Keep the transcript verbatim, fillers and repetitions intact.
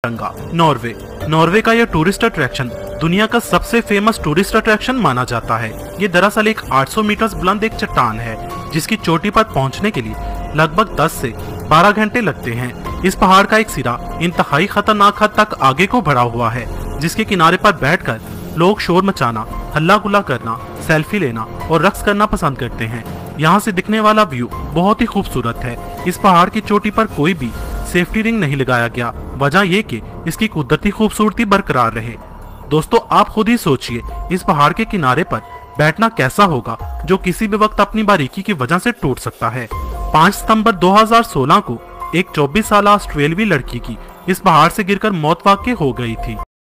टंगा। Norway Norway का यह टूरिस्ट अट्रैक्शन दुनिया का सबसे फेमस टूरिस्ट अट्रैक्शन माना जाता है। ये दरअसल एक आठ सौ मीटर बुलंद एक चट्टान है जिसकी चोटी पर पहुंचने के लिए लगभग दस से बारह घंटे लगते हैं। इस पहाड़ का एक सिरा इंतहाई खतरनाक हद तक आगे को बढ़ा हुआ है, जिसके किनारे पर बैठकर लोग शोर मचाना, हल्ला गुल्ला करना, सेल्फी लेना और रक्स करना पसंद करते हैं। यहाँ से दिखने वाला व्यू बहुत ही खूबसूरत है। इस पहाड़ की चोटी पर कोई भी सेफ्टी रिंग नहीं लगाया गया, वजह ये कि इसकी कुदरती खूबसूरती बरकरार रहे। दोस्तों, आप खुद ही सोचिए इस पहाड़ के किनारे पर बैठना कैसा होगा, जो किसी भी वक्त अपनी बारीकी की वजह से टूट सकता है। पाँच सितंबर दो हज़ार सोलह को एक चौबीस साल ऑस्ट्रेलियाई लड़की की इस पहाड़ से गिरकर मौत वाक़ई हो गई थी।